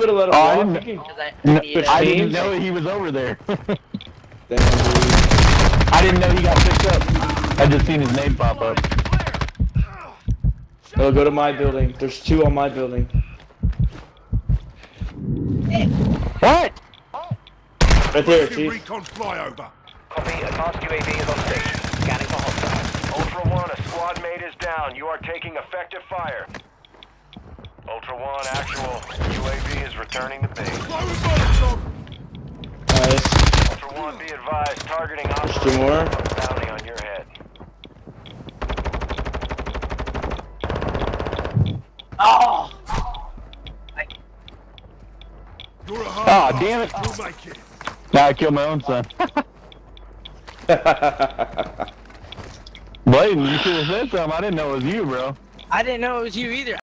would have let him walk. I didn't know he was over there. Damn, I didn't know he got picked up. I just seen his name pop up. Oh, go to my building. There's 2 on my building. What? Right there, Chief. Recon flyover. Copy, advanced UAV is on station. Scanning for hostiles. Ultra One, a squad mate is down. You are taking effective fire. Ultra One, actual. UAV is returning to base. Nice. Ultra One, be advised. Targeting There's operations. 2 more. Bounty on your head. Oh! You're a hard Oh, damn it. You'll make it. Now I killed my own son. Bladen, you should have said something. I didn't know it was you, bro. I didn't know it was you either.